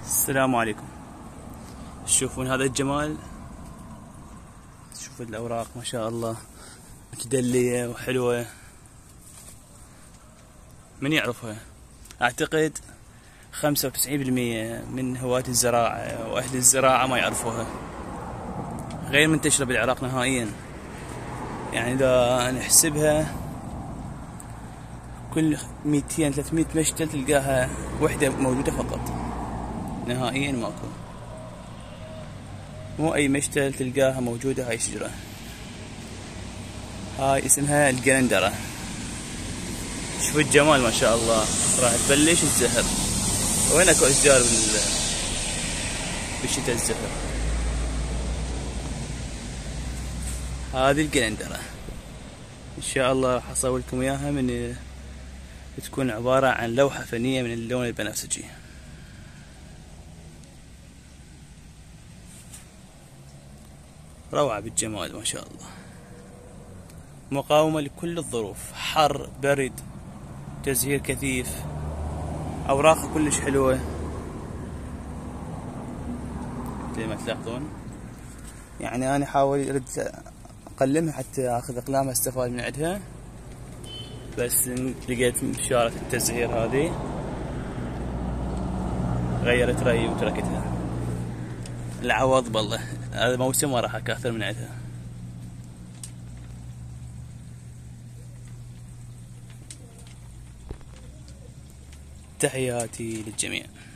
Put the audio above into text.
السلام عليكم. تشوفون هذا الجمال؟ شوفوا الأوراق ما شاء الله متدلية وحلوة. من يعرفها؟ أعتقد 95% من هواة الزراعة وأهل الزراعة ما يعرفوها، غير منتشرة بالعراق نهائيا. يعني إذا نحسبها كل 200-300 مشتل تلقاها وحدة موجودة فقط، نهائيا ماكو. مو أي مشتل تلقاها موجودة هاي الشجرة. هاي اسمها الجلندرة. شوفوا الجمال ما شاء الله. راح تبلش الزهر. وين اكو اشجار بالشتاء الزهر؟ هذه الجلندرة ان شاء الله راح اصور لكم اياها، من تكون عبارة عن لوحة فنية من اللون البنفسجي. روعة بالجمال ما شاء الله، مقاومة لكل الظروف، حر برد تزهير كثيف، أوراقها كلش حلوة زي ما تلاحظون. يعني أنا حاول أرد أقلمها حتى أخذ أقلام أستفاد من عندها، بس لقيت إشارة التزهير هذه غيرت رأيي وتركتها. العوض بالله، هذا موسم ما راح أكثر من عندها. تحياتي للجميع.